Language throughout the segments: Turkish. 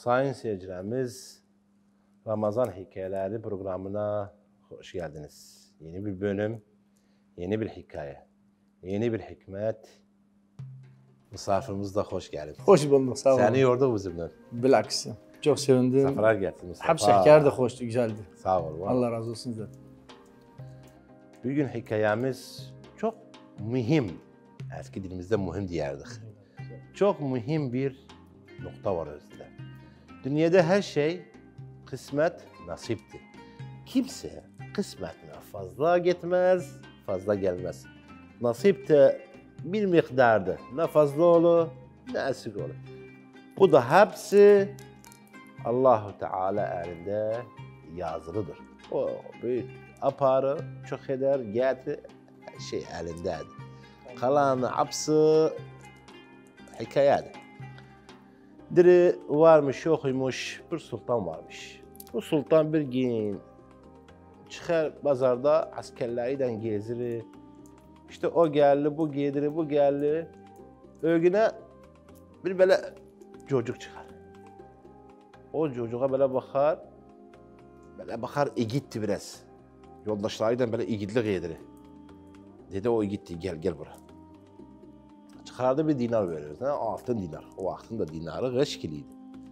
Sayın seyircilerimiz, Ramazan Hikayeleri programına hoş geldiniz. Yeni bir bölüm, yeni bir hikaye, yeni bir hikmet. Misafirimiz de hoş geldin. Hoş bulduk, sağ olun. Seni yordu bizimle. Bilakis. Çok sevindim. Zaferler getirdin Mustafa. Hep şeker de hoştu, güzeldi. Sağ ol. Allah razı olsun zaten. Bugün hikayemiz çok mühim. Eski dilimizde mühim diyerdik. Çok mühim bir nokta var özünde. Dünyada her şey kısmet, nasiptir. Kimse kısmetine fazla gitmez, fazla gelmez. Nasip de bir miktardır. Ne fazla olur, ne eksik olur. Bu da hepsi Allah-u Teala elinde yazılıdır. O büyük aparı, çok eder, getir, her şey elindedir. Kalan hepsi hikayedir. Diri varmış, yokmuş, bir sultan varmış. Bu sultan bir gün çıkar pazarda askerleriyle gezir. İşte o geldi, bu gelir, bu geldi. Ögüne bir böyle çocuk çıkar. O çocuğa böyle bakar igitti biraz. Yoldaşlarıyla böyle igitlik yedir. Dedi o igitti, gel buraya. Çıkardı bir dinar veriyoruz. Altın dinar. O vaktin de dinarı kaç kiliydi.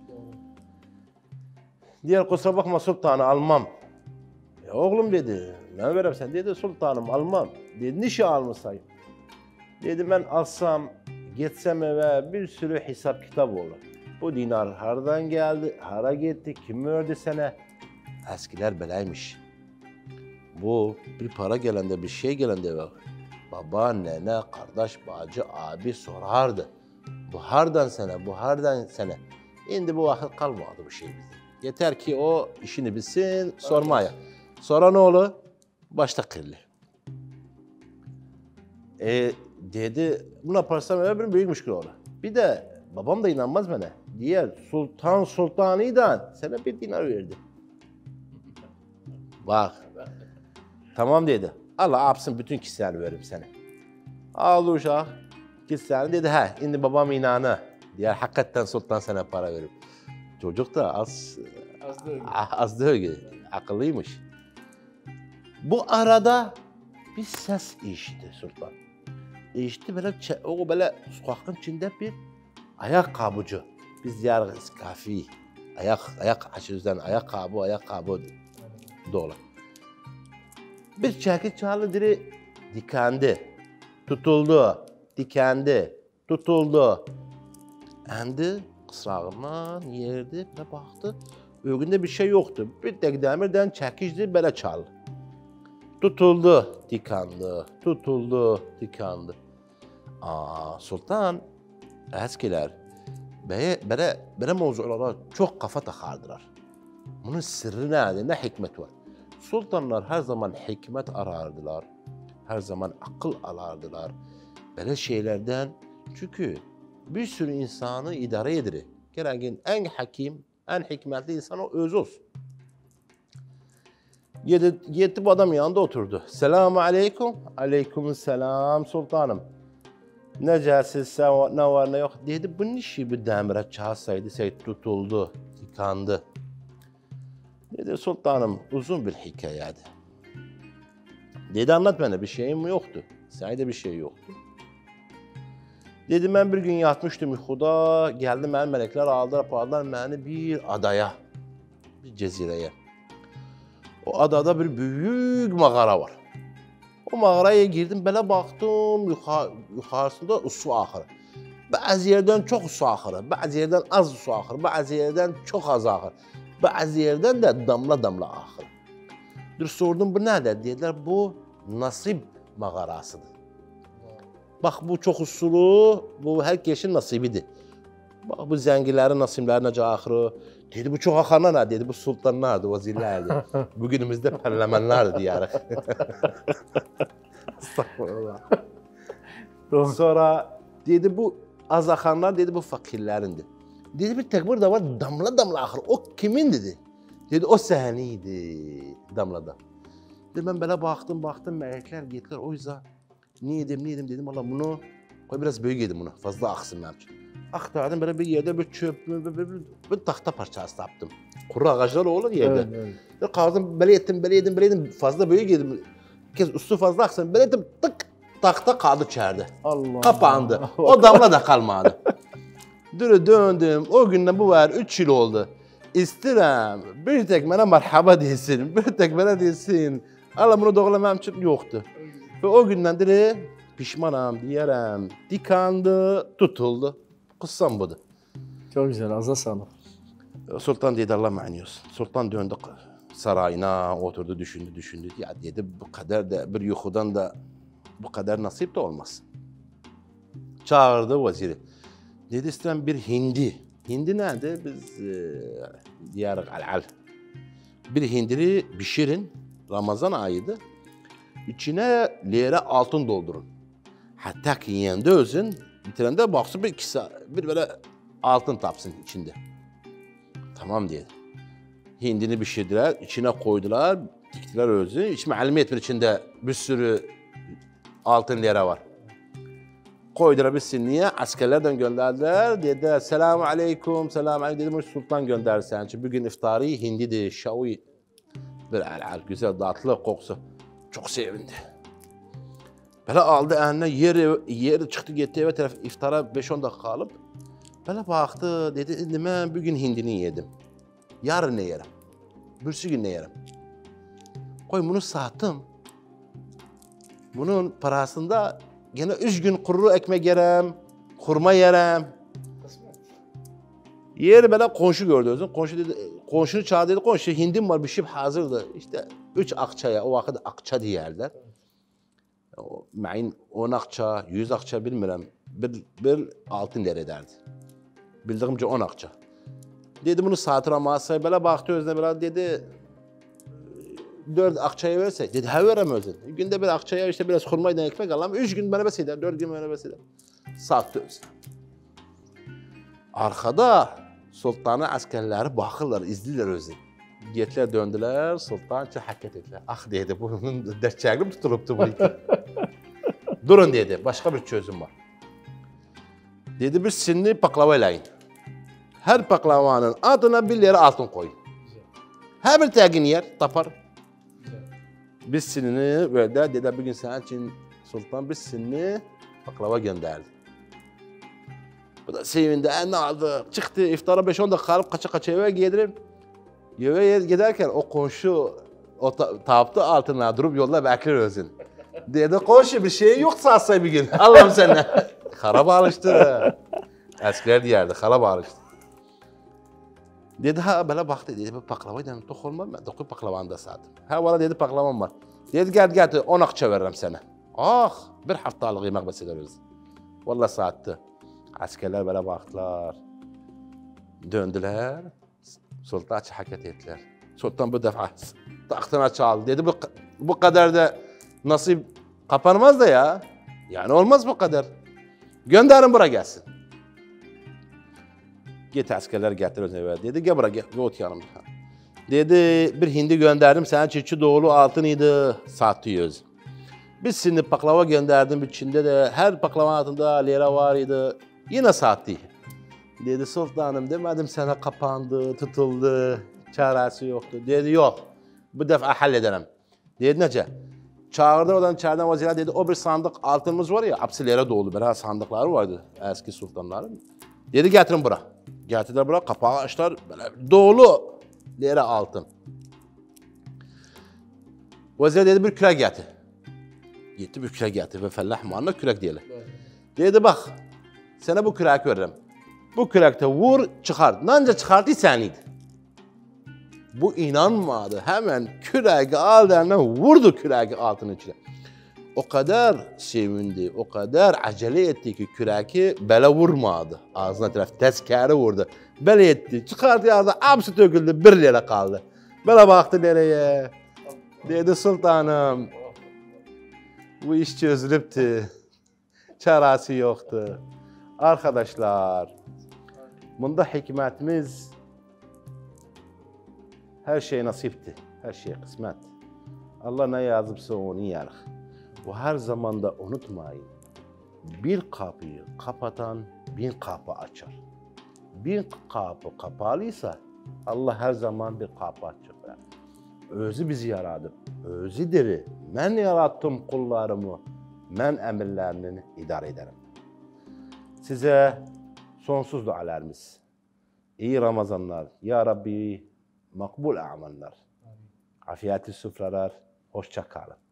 Diğer kusura bakma sultanı almam. Oğlum dedi, ben verem sen. Dedi sultanım almam. Dedi niçin almışsın? Dedi ben alsam, gitsem eve bir sürü hesap kitap olur. Bu dinar hardan geldi, hara gitti, kim verdi sana? Eskiler belaymış. Bu bir para gelende, bir şey gelende eve. Baba, nene, kardeş, bacı, abi sorardı. Bu hardan sana, bu hardan sana. Şimdi bu vakit kalmadı bu şey bizde. Yeter ki o işini bilsin, sormaya. Sonra ne olur? Başta kırılır. Dedi, bunu yaparsam öyle bir büyük müşkül olur. Bir de babam da inanmaz bana. Diğer sultanıydan sana bir dinar verdi. Bak. Tamam dedi. Allah yapsın bütün kişilerini veririm sana. Aldı uşak. Kişilerini dedi şimdi babam inanı. Diğer hakikaten sultan sana para verir. Çocuk da az değil. Akıllıymış. Bu arada bir ses işitti sultan. İşitti böyle sokakın içinde bir ayakkabıcı. Biz diyarız kafi. Ayak açıyoruzdan ayakkabı dolu. Bir çekik çağlı diri dikendi. Tutuldu. Dikendi. Tutuldu. Endi kısrağından yerdi ve baktı. Ögünde bir şey yoktu. Bir tek demirden çekişti böyle çaldı. Tutuldu, dikandı. Tutuldu, dikandı. Sultan eskiler böyle mevzulara çok kafa takardılar. Bunun sırrı nerede? Ne hikmet var? Sultanlar her zaman hikmet arardılar. Her zaman akıl alardılar. Böyle şeylerden çünkü bir sürü insanı idare edir. Gereğin en hakim, en hikmetli insan o öz olsun. Gitti bu adam yanında oturdu. Selamun aleyküm. Aleykümselam sultanım. Necəsiz, ne var ne yok. Dedi bunun işi bir demire çalsaydı, tutuldu, tıkandı. Dedi sultanım uzun bir hikayeydi. Dedi anlat bana bir şeyim yoktu. Sende bir şey yoktu. Dedi ben bir gün yatmıştım uykuda. Geldi benim melekler aldılar beni bir adaya. Bir cezireye. O adada bir büyük mağara var. O mağaraya girdim böyle baktım yukarısında su akır. Bazı yerden çok su akır, bazı yerden az su akır, bazı yerden çok az akır. Bazı yerden de damla akır. Sordum bu nedir? Dediler bu nasip mağarasıdır. Bak bu çok usulu, bu herkesin nasibidir. Bak bu zenginlerin nasipleri nece akırı. Dedi bu çok akarlar ne? Dedi bu sultanlardı, vazirlerdi. Bugünümüzde parlamenlerdi diyerek. Estağfurullah. Sonra dedi bu az akanlar dedi bu fakirlerindir. Dedi bir tek burada var damla akır. O kimin dedi? Dedi o sehniydi damlada. Dedi ben böyle baktım melekler gittiler o yüzden niye yedim dedim valla bunu Koy biraz büyük yedim bunu. Fazla aksın benim için. Aktardım böyle bir yerde bir çöp, bir tahta parçası taptım. Kuru ağaçlar olur yerde. Evet. Kaldım böyle yedim. Fazla büyük yedim. Bir kez üstü fazla aksın. Böyle yedim tık tahta kaldı içeride. Allah. Kapandı. O damla da kalmadı. Döndüm. O günden bu var 3 yıl oldu. İstirəm bir tek bana merhaba desin. Bir tek bana desin. Allah bunu doğrulamam için yoktu. Ve o günden de pişmanım diyerem. Dikandı, tutuldu. Kıssam budur. Çok güzel. Ağzına sağlık. Sultan dedi Allah mani olsun. Sultan döndü sarayına, oturdu düşündü. Ya dedi bu kadar da bir yuhudan da bu kadar nasip de olmaz. Çağırdı veziri. Dedi istedim bir hindi. Hindi nerede? Biz diyarık al. Bir hindiri pişirin. Ramazan ayıydı. İçine lira altın doldurun. Hatta ki yiyende özün bitirende baksın bir böyle altın tapsın içinde. Tamam diye. Hindini pişirdiler, içine koydular, diktiler özü. Hiç malum etmedi içinde bir sürü altın lira var. Koydular bir sinniye, askerlerden gönderdiler. Dediler, selamun aleyküm. Dedim, sultan gönderdi senin için. Bugün iftarı hindidir, şavi. Bir güzel, tatlı kokusu. Çok sevindi. Böyle aldı eline, yeri çıktı gitti eve taraf iftara 5-10 dakika kalıp. Böyle baktı, dedi, ben bugün hindini yedim. Yarın ne yerim? Bürsü gün ne yerim? Koy bunu sattım. Bunun parasında gene 3 gün kuru ekmek yerim, kurma yerim. Yeri böyle komşu gördü özün. Komşu dedi, komşunu çağırdı dedi, komşu hindim var bir şey hazırdı. İşte 3 akçaya, o vakit akça diyerler. Məyin 10 akça, 100 akça bilmirəm, bir altın lira derdi. Bildiğimce 10 akça. Dedi bunu satıram masaya, böyle baktı özüne böyle dedi 4 akçaya verse, dedi ha verem özün. Günde bir akçaya işte biraz kurmayla ekmek alam, 3 gün bana bes eder, 4 gün bana bes eder. Sattı özüne. Arkada sultanın askerleri bakırlar, izliler özünü. Getler döndüler, sultan için hareket ettiler. Ah dedi, bunun dertçeğini tutuluptu bu iki. Durun dedi, başka bir çözüm var. Dedi bir sinni paklava eləyin. Her paklavanın adına 1 lira altın koyun. Her bir təqin yer, tapar. Bir sinini verdiler, dediler bugün senin için sultan bir sinni paklava gönderdi. Bu da sevindi, ne aldı, çıktı iftara 5-10 dakika kalıp kaça eve giderim. Eve giderken o komşu o taptı altına durup yolda bekler özün. Dedi komşu bir şey yok satsa bir gün. Allah'ım senden. Harap alıştı. Eskiler diyerdi, harap alıştı. Dedi ha böyle baktı dedi paklava dedim tok olmam ben 9 paklavanı da sattım. Ha valla dedi paklavam var. Dedi gel 10 akça veririm sana. Ah bir haftalık yemek beseder özün. Valla sattı. Askerler böyle baktılar. Döndüler. Sultan hareket ettiler. Sultan bu defa tahtına çaldı. Dedi bu kadar da nasip kapanmaz da ya. Yani olmaz bu kadar. Gönderin buraya gelsin. Git askerler getir özüne ver. Dedi gel buraya gel ot yanımda. Dedi bir hindi gönderdim senin çiçi doğulu altınıydı satıyoruz. Biz şimdi paklava gönderdim içinde de her paklavanın altında lira var idi. Yine sattı. Dedi sultanım demedim sana kapandı, tutuldu, çaresi yoktu. Dedi yok, bu defa hallederim. Dedi nece? Çağırdı oradan içeriden vaziyet dedi o bir sandık altınımız var ya, hapsilere dolu böyle sandıkları vardı eski sultanların. Dedi getirin bura. Getirdiler bura, kapağı açtılar böyle dolu lira altın. Vaziyet dedi bir kürek getir. Gitti bir kürek getir ve fellah muanna kürek diyelim. Dedi bak, sana bu kürek veririm. Bu kürekte vur, çıkart. Nanca çıkartı seniydi. Bu inanmadı. Hemen küreği aldı elinden vurdu küreği altının içine. O kadar sevindi, o kadar acele etti ki küreği bele vurmadı. Ağzına taraf tezkere vurdu. Bele etti. Çıkarttı yardı, hepsi döküldü. 1 lira kaldı. Bele baktı nereye? Dedi sultanım. Bu iş çözülüptü. Çaresi yoktu. Arkadaşlar, bunda hikmetimiz her şey nasipti, her şey kısmet. Allah ne yazıpsa onu yer. Ve her zaman da unutmayın, Bir kapıyı kapatan bin kapı açar. Bir kapı kapalıysa Allah her zaman bir kapı açar. Özü bizi yaradı. Özü diri. Ben yarattım kullarımı. Ben emirlerini idare ederim. Size sonsuz dualarımız. İyi Ramazanlar. Ya Rabbi makbul ameller. Afiyetli sofralar. Hoşça kalın.